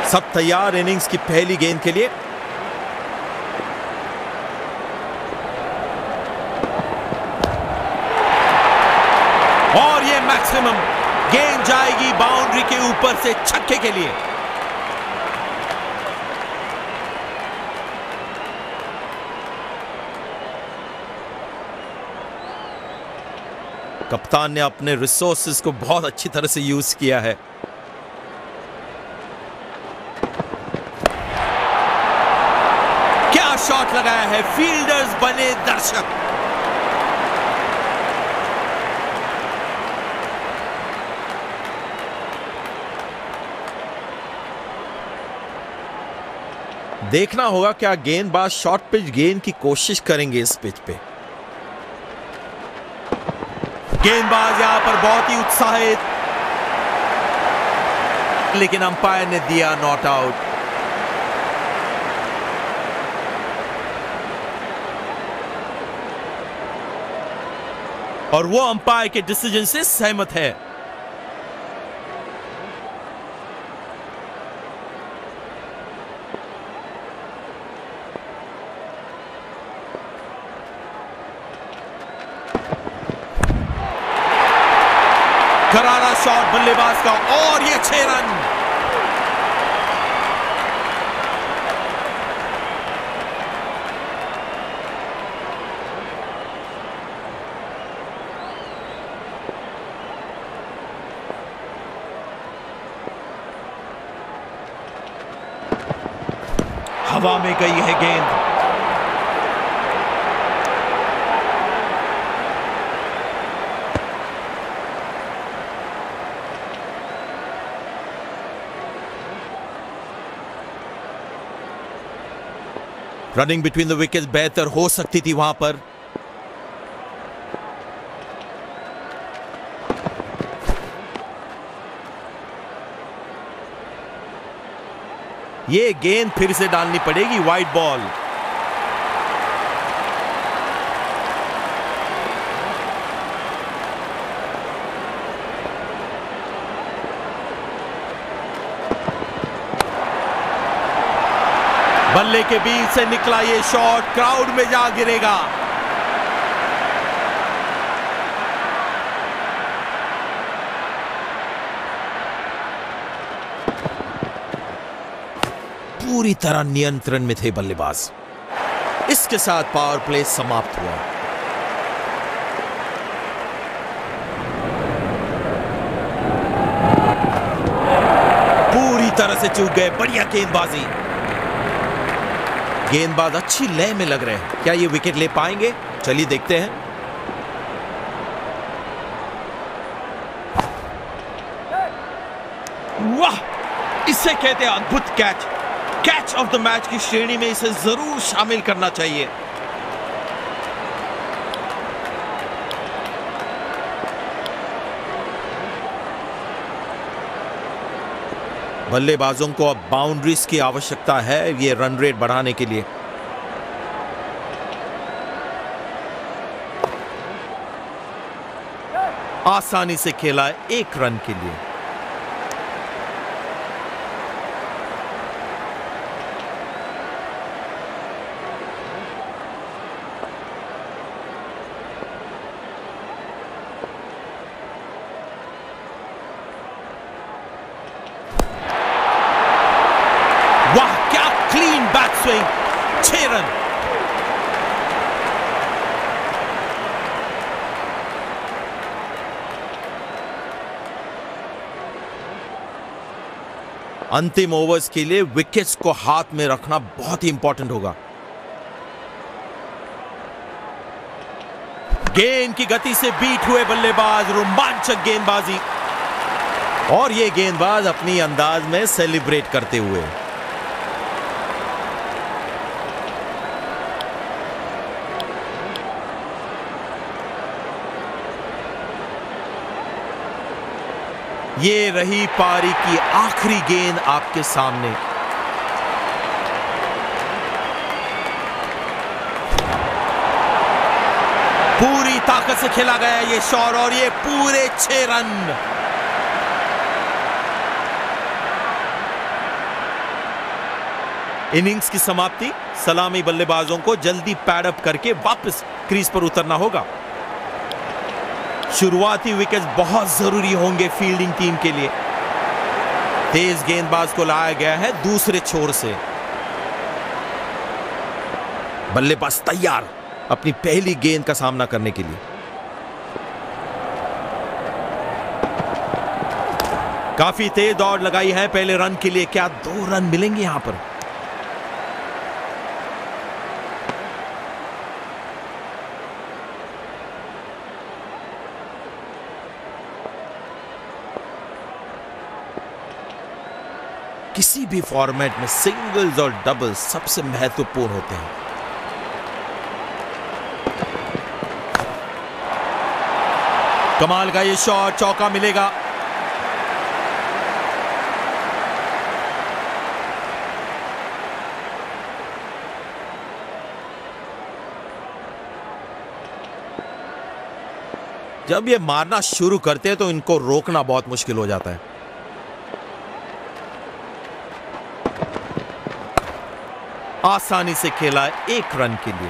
सब तैयार इनिंग्स की पहली गेंद के लिए। और ये मैक्सिमम गेंद जाएगी बाउंड्री के ऊपर से छक्के के लिए। कप्तान ने अपने रिसोर्सेज को बहुत अच्छी तरह से यूज किया है। क्या शॉट लगाया है, फील्डर्स बने दर्शक। देखना होगा क्या गेंदबाज शॉर्ट पिच गेंद की कोशिश करेंगे इस पिच पे। गेंदबाज यहां पर बहुत ही उत्साहित, लेकिन अंपायर ने दिया नॉट आउट। और वो अंपायर के डिसीजन से सहमत है। करारा शॉट बल्लेबाज का, और ये 6 रन। हवा में गई है गेंद। रनिंग बिटवीन द विकेट्स बेहतर हो सकती थी वहां पर। ये गेंद फिर से डालनी पड़ेगी, वाइड बॉल। बल्ले के बीच से निकला ये शॉट क्राउड में जा गिरेगा। पूरी तरह नियंत्रण में थे बल्लेबाज। इसके साथ पावर प्ले समाप्त हुआ। पूरी तरह से चूक गए। बढ़िया गेंदबाजी। गेंदबाज अच्छी लय में लग रहे हैं। क्या ये विकेट ले पाएंगे? चलिए देखते हैं। वाह, इसे कहते हैं अद्भुत catch. Catch of the match की श्रेणी में इसे जरूर शामिल करना चाहिए। बल्लेबाजों को अब बाउंड्रीज की आवश्यकता है ये रन रेट बढ़ाने के लिए। आसानी से खेला है 1 रन के लिए। वाह, क्या क्लीन बैक स्विंग। 6 रन। अंतिम ओवर्स के लिए विकेट्स को हाथ में रखना बहुत ही इंपॉर्टेंट होगा। गेंद की गति से बीट हुए बल्लेबाज। रोमांचक गेंदबाजी। और ये गेंदबाज अपनी अंदाज में सेलिब्रेट करते हुए। ये रही पारी की आखिरी गेंद आपके सामने। पूरी ताकत से खेला गया ये शॉट और ये पूरे 6 रन। इनिंग्स की समाप्ति। सलामी बल्लेबाजों को जल्दी पैडअप करके वापस क्रीज पर उतरना होगा। शुरुआती विकेट्स बहुत जरूरी होंगे फील्डिंग टीम के लिए। तेज गेंदबाज को लाया गया है दूसरे छोर से। बल्लेबाज तैयार अपनी पहली गेंद का सामना करने के लिए। काफी तेज दौड़ लगाई है पहले रन के लिए। क्या 2 रन मिलेंगे यहां पर? किसी भी फॉर्मेट में सिंगल्स और डबल्स सबसे महत्वपूर्ण होते हैं। कमाल का ये शॉट, चौका मिलेगा। जब ये मारना शुरू करते हैं तो इनको रोकना बहुत मुश्किल हो जाता है। आसानी से खेला 1 रन के लिए।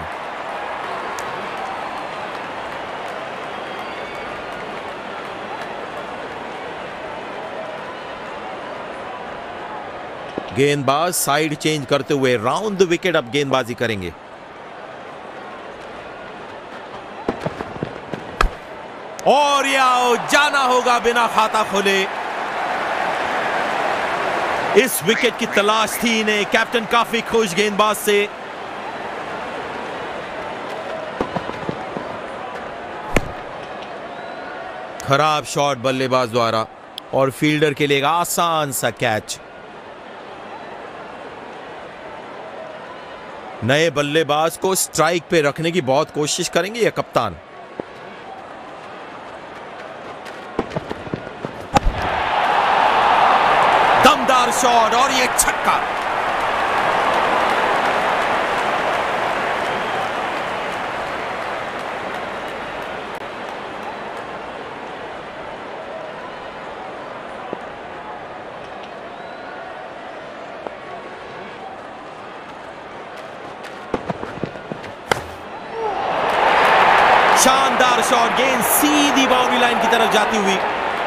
गेंदबाज साइड चेंज करते हुए राउंड द विकेट अब गेंदबाजी करेंगे। और या जाना होगा बिना खाता खोले। इस विकेट की तलाश थी इन्हें। कैप्टन काफी खुश गेंदबाज से। खराब शॉट बल्लेबाज द्वारा और फील्डर के लिए आसान सा कैच। नए बल्लेबाज को स्ट्राइक पे रखने की बहुत कोशिश करेंगे ये कप्तान। दमदार शॉट और ये छक्का। शानदार शॉट, गेंद सीधी बाउंड्री लाइन की तरफ जाती हुई।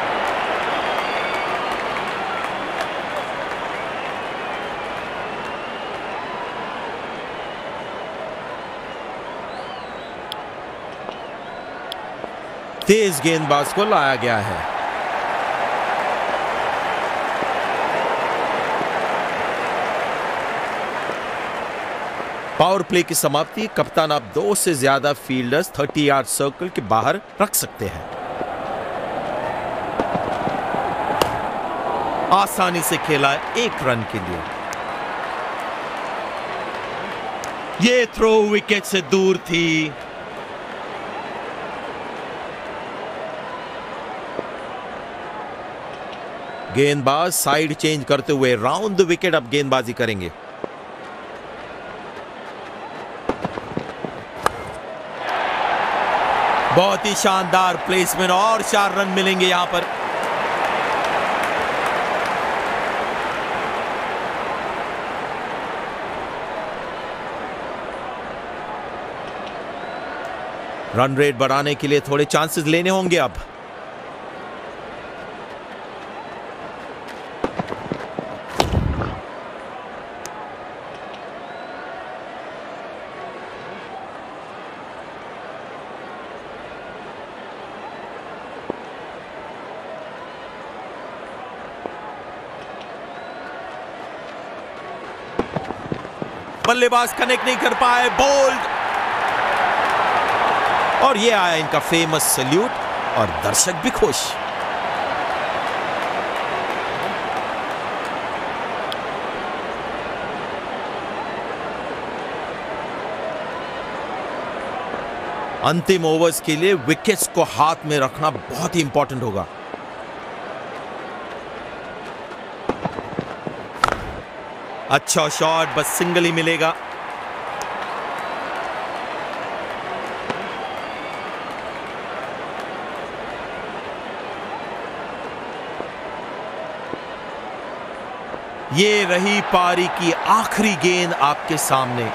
तेज गेंदबाज को लाया गया है। पावर प्ले की समाप्ति। कप्तान आप 2 से ज्यादा फील्डर्स 30 यार्ड सर्कल के बाहर रख सकते हैं। आसानी से खेला 1 रन के लिए। ये थ्रो विकेट से दूर थी। गेंदबाज साइड चेंज करते हुए राउंड द विकेट अब गेंदबाजी करेंगे। बहुत ही शानदार प्लेसमेंट और 4 रन मिलेंगे यहां पर। रन रेट बढ़ाने के लिए थोड़े चांसेस लेने होंगे अब। बल्लेबाज कनेक्ट नहीं कर पाए। बोल्ड। और ये आया इनका फेमस सैल्यूट और दर्शक भी खुश। अंतिम ओवर्स के लिए विकेट्स को हाथ में रखना बहुत ही इंपॉर्टेंट होगा। अच्छा शॉट, बस सिंगल ही मिलेगा। ये रही पारी की आखिरी गेंद आपके सामने।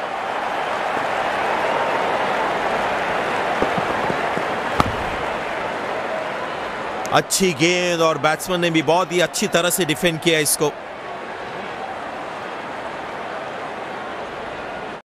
अच्छी गेंद और बैट्समैन ने भी बहुत ही अच्छी तरह से डिफेंड किया इसको।